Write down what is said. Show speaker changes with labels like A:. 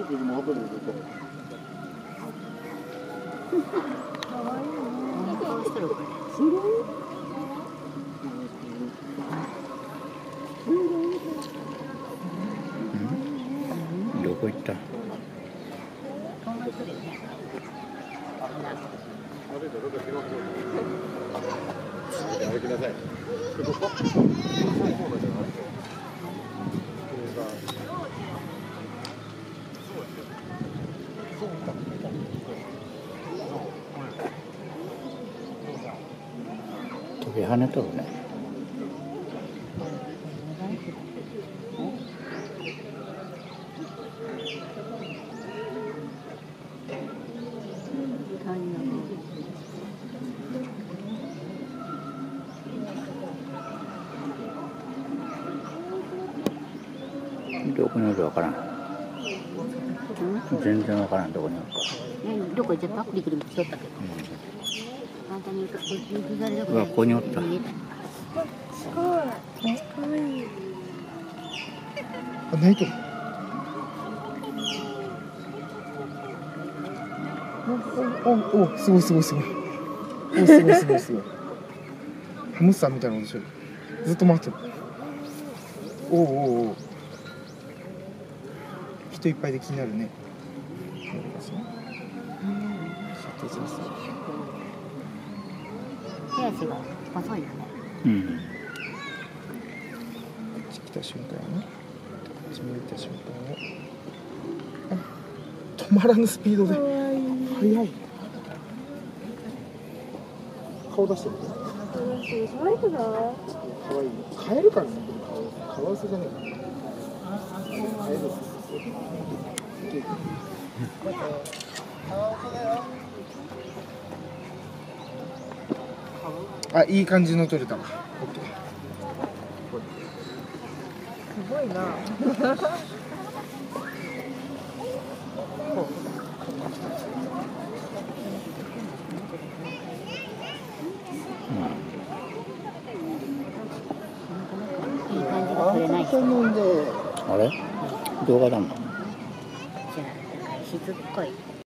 A: どこ行った？歩きなさい。飛び跳ねとるね。どこにおるかわからん。全然わからんどこにおるか。
B: どこ行っちゃった？クリクリもしとったけど。簡単に言うと、
A: うわ、ここにおった。
B: すごい。かわいい。
C: あ、泣いてる。お、すごいすごいすごい。お、すごいすごいすごい。ハムスターみたいなことしてる。ずっと待ってる。お。人いっぱいで気になるね。
B: 手足が細いよね。
C: こっち来た瞬間やね。こっち向いた瞬間を。止まらぬスピードで。速い。顔出してる。可愛くない？可愛い。カエルかね。カワウソじゃねえか。カエル。あ、いい感じの撮れたわ。す
D: ごいな。
B: いい感じが撮れない人。
A: あれ？動画だもん。
B: じゃあ、しつっこい。